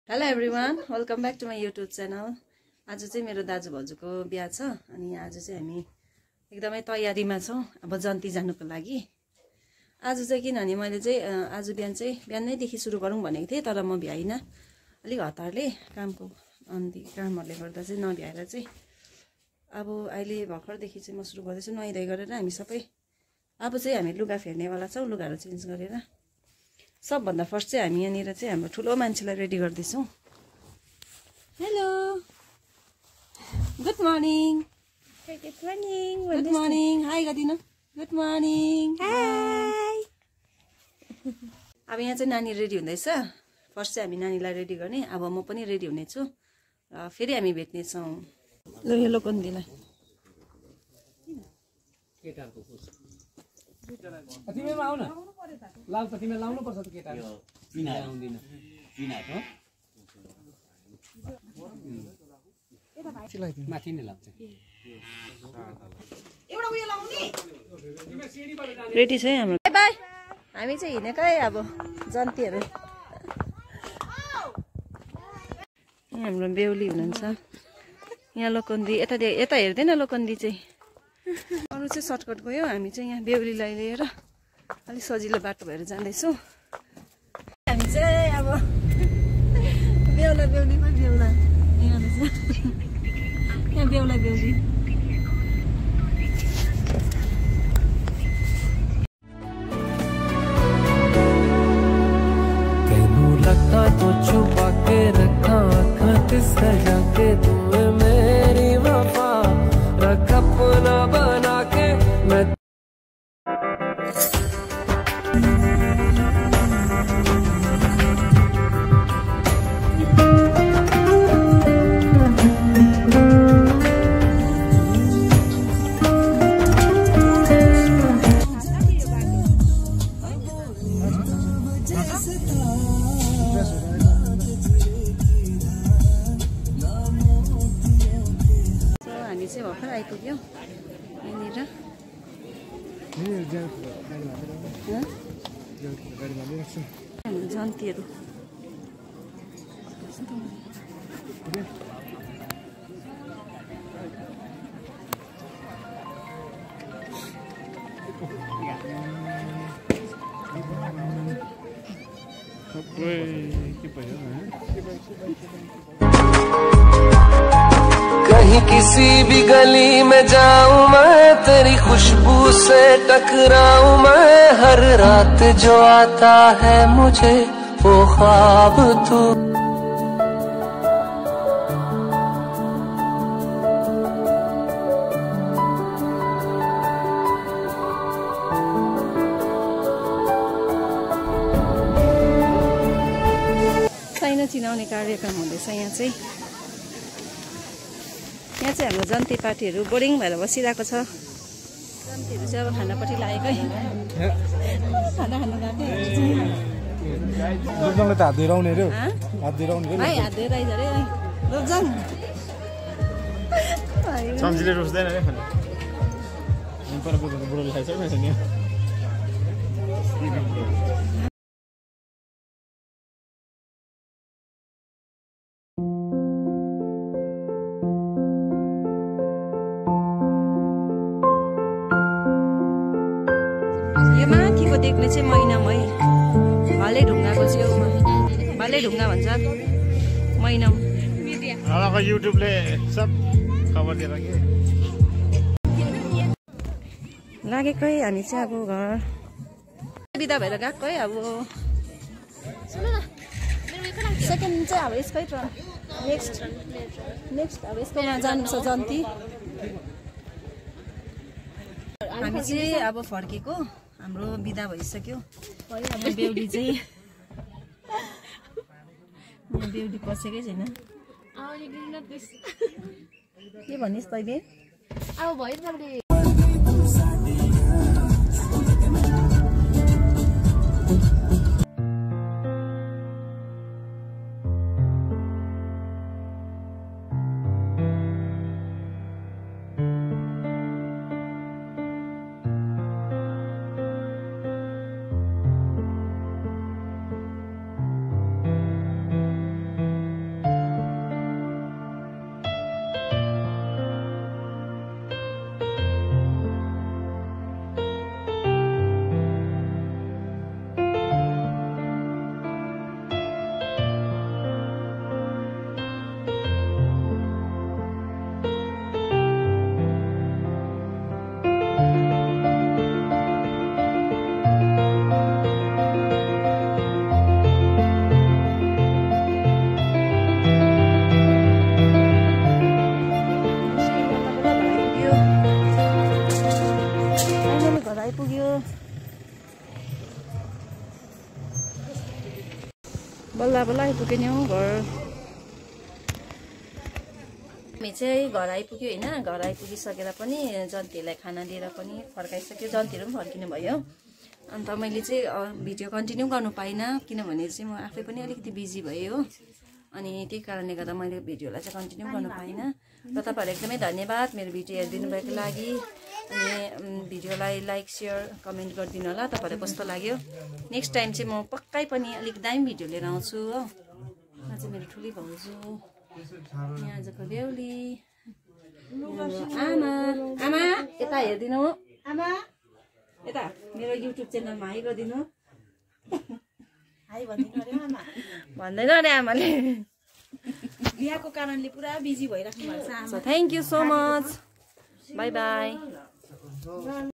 Hello everyone, welcome back to my YouTube channel. आज चाहिँ मेरो दाजु भाउजूको बिहा छ अनि आज चाहिँ हामी एकदमै तयारीमा छौँ अब जन्ती जानुको लागि। आज चाहिँ किनभने मैले चाहिँ आज बिहानैदेखि सुरु गरौँ भनेको थिएँ, तर म भ्याइनँ, अलिक हतारले कामको कामहरूले गर्दा चाहिँ नभ्याएर चाहिँ अब अहिले भर्खरदेखि चाहिँ म सुरु गर्दैछु। नुहाइधुवाइ गरेर हामी सबै अब चाहिँ हामी लुगा फेर्नेवाला छौँ, लुगाहरू चेन्ज गरेर। सबभन्दा फर्स्ट चाहिँ हामी यहाँनिर चाहिँ हाम्रो ठुलो मान्छेलाई रेडी गर्दैछौँ। Hello, good morning. Good morning. Good morning, hi गरिदिनु। Good morning, hi. अब यहाँ चाहिँ नानी रेडी हुँदैछ। फर्स्ट चाहिँ हामी नानीलाई रेडी गर्ने, अब म पनि रेडी हुनेछु र फेरि हामी भेट्नेछौँ। ल यो लोकन्दीलाई तिमीमा आउन लाल त तिमीले लाउनु पर्छ त केटा यो पिना आउँदिन पिना हो माथि नै लाग्छ एउटा उयो लाउने रेडी छ हाम्रो। बाइ बाइ, हामी चाहिँ हिँडेकै अब जन्तीहरू। हाम्रो बेहुली हुनुहुन्छ यहाँ। लोकन्दी यता हेर्दैन, लोकन्दी चाहिँ अरू चाहिँ सर्टकट गयो। हामी चाहिँ यहाँ बेहुलीलाई लिएर अलिक सजिलो बाटो भएर जाँदैछौँ। हामी चाहिँ अब बेहुला बेहुलीमा बेहुला यहाँ बेहुला बेहुली। तेनू लगता तो छुपा के रखा खत सजा के तुम्हें मेरी वफा रख अपना बना के मैं हामी चाहिँ भर्खर आइपुग्यौँ यहाँनिर। हाम्रो जन्तीहरू कहीं किसी भी गली में जाऊं मैं तेरी खुशबू से टकराऊं मैं हर रात जो आता है मुझे वो ख्वाब तू साइना चिनाउने कार्यक्रम हुँदैछ यहाँ चाहिँ। यहाँ चाहिँ हाम्रो जन्ती पार्टीहरू बोरिङ भएर बसिरहेको छ। जन्तीहरू चाहिँ अब खानापट्टि लागेकै, खाना खानु गएको। त हात धुइराउने रे हात धुइराउने रे भाइ हात धोएर आइज रे रोजन सम्झिले रोज्दैन रे खाना पर बुढो लेखाइ छ नि। यो माथिको देख्ने चाहिँ महिनाम है, भाले ढुङ्गाको छेउमा। भाले ढुङ्गा भन्छ महिनाम। अब युट्युबले सब खबर दिएर के लागेकै। हामी चाहिँ अब घर बिदा भएर गएको है। अब सेकेन्ड चाहिँ अब यसकै टर्न, नेक्स्ट अब यसकोमा जानुपर्छ जन्ती। हामी चाहिँ अब फर्केको, हाम्रो बिदा भइसक्यो। बेहुली चाहिँ बेहुली पसेकै छैन। के भनिस् तैँले? अब भयो तपाईँले बल्ल आइपुग्यो नि हौ घर। हामी चाहिँ घर आइपुग्यो होइन। घर आइपुगिसकेर पनि जन्तीहरूलाई खाना दिएर पनि फर्काइसक्यो। जन्तीहरू पनि फर्किनु भयो। अन्त मैले चाहिँ भिडियो कन्टिन्यू गर्नु पाइनँ किनभने चाहिँ म आफै पनि अलिकति बिजी भएँ हो। अनि त्यही कारणले गर्दा मैले भिडियोलाई चाहिँ कन्टिन्यू गर्नु पाइनँ। र तपाईँहरू एकदमै धन्यवाद मेरो भिडियो हेरिदिनु भएको लागि। अनि भिडियोलाई लाइक शेयर कमेन्ट गरिदिनु होला तपाईँहरूलाई कस्तो लाग्यो। नेक्स्ट टाइम चाहिँ म पक्कै पनि अलिक दामी भिडियो लिएर आउँछु हो। उहाँ चाहिँ मेरो ठुली भाउजू, यहाँ आजको बेहुली, आमा। आमा यता हेरिदिनु। आमा यता मेरो युट्युब च्यानलमा हाई गरिदिनु। हाई भन्दैन अरे आमा, भन्दैन अरे आमाले। बिहाको कारणले पुरा बिजी भइराख्नु भएको छ। Thank you so much. Bye by.